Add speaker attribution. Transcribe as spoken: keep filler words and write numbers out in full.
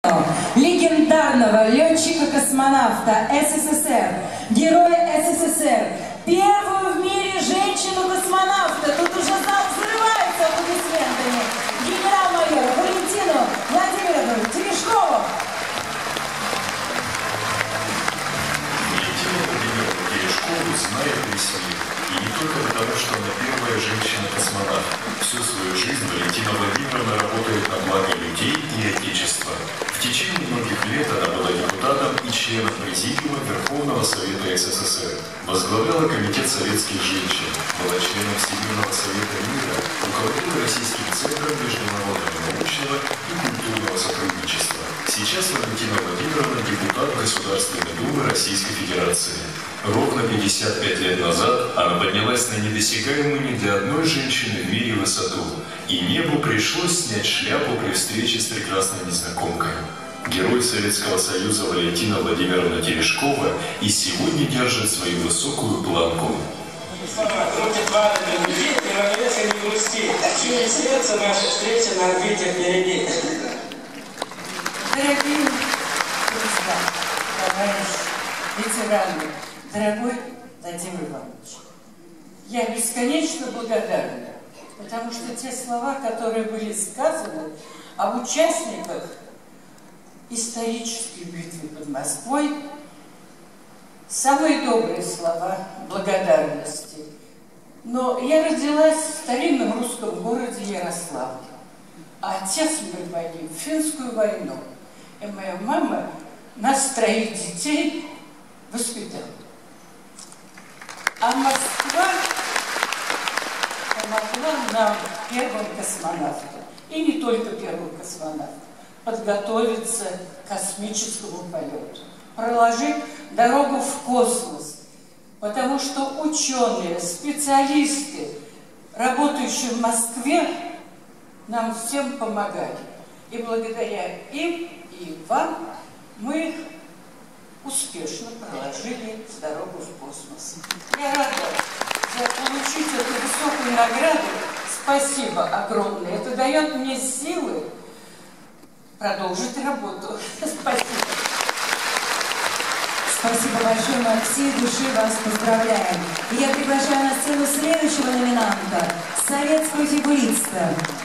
Speaker 1: легендарного летчика-космонавта СССР, героя СССР, первую в мире женщину-космонавта. Тут уже зал взрывается аплодисментами. Генерал-майор Валентину Владимировну Терешкову.
Speaker 2: Валентину Владимировну Терешкову знает весь мир. И не только потому, что она первая женщина-космонавт. Всю свою жизнь Валентина Владимировна работает на благо людей и Отечества. В течение многих лет она была депутатом и членом Президиума Верховного Совета СССР. Возглавляла Комитет советских женщин, была членом Всемирного Совета мира, руководила Российским центром международного научного и культурного сотрудничества. Сейчас Валентина Владимировна депутат Государственной Думы Российской Федерации. Ровно пятьдесят пять лет назад она поднялась на недосягаемую ни для одной женщины в мире высоту, и небу пришлось снять шляпу при встрече с прекрасной незнакомкой. Герой Советского Союза Валентина Владимировна Терешкова и сегодня держит свою высокую планку.
Speaker 3: Крутит валами людей, и равновесие не грусти. Чуя сердце, наша встреча на орбите впереди.
Speaker 1: Дорогие друзья, товарищи, ветераны, дорогой Владимир Иванович, я бесконечно благодарна, потому что те слова, которые были сказаны об участниках исторической битвы под Москвой, самые добрые слова благодарности. Но я родилась в старинном русском городе Ярославле, а отец мой погиб в Финскую войну, и моя мама нас троих детей воспитала. А Москва помогла нам, первым космонавтам, и не только первым космонавтам, подготовиться к космическому полету, проложить дорогу в космос, потому что ученые, специалисты, работающие в Москве, нам всем помогали. И благодаря им и вам мы успешно проложили дорогу в космос. Я рада за получить эту высокую награду. Спасибо огромное. Это дает мне силы продолжить работу. Спасибо. Спасибо большое, мы от всей души вас поздравляем. И я приглашаю на сцену следующего номинанта, советскую фигуристку.